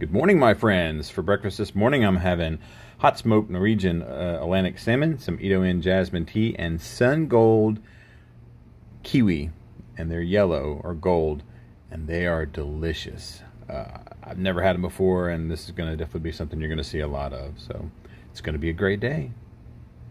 Good morning, my friends. For breakfast this morning, I'm having hot smoked Norwegian Atlantic salmon, some Edo-In jasmine tea, and sun gold kiwi. And they're yellow or gold, and they are delicious. I've never had them before, and this is going to definitely be something you're going to see a lot of. So it's going to be a great day.